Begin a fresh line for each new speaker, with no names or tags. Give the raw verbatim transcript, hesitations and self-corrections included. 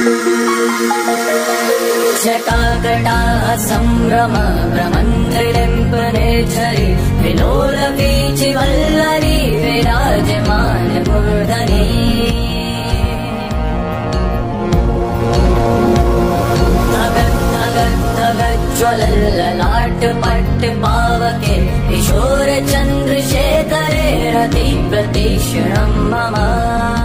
जटाकटाः सम्भ्रम भ्रमन्त्रिलिम्पनेच्छरि विलोलवीचिवल्लरी विराजमानमूर्धनि ज्वलल्ललाटपट्टपावके किशोरचन्द्रशेखरे रतिप्रतीक्षणं मम।